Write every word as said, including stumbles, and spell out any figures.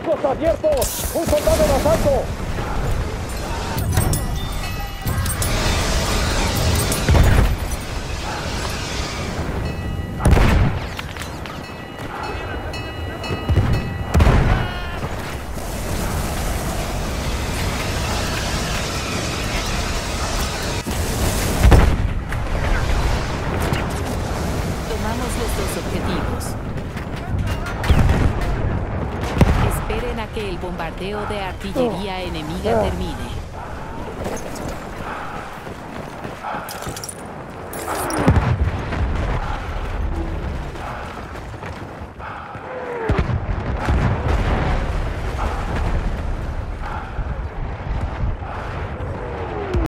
¡Flancos abiertos! ¡Un soldado en asalto! Tomamos los dos objetivos. Esperen a que el bombardeo de artillería enemiga termine.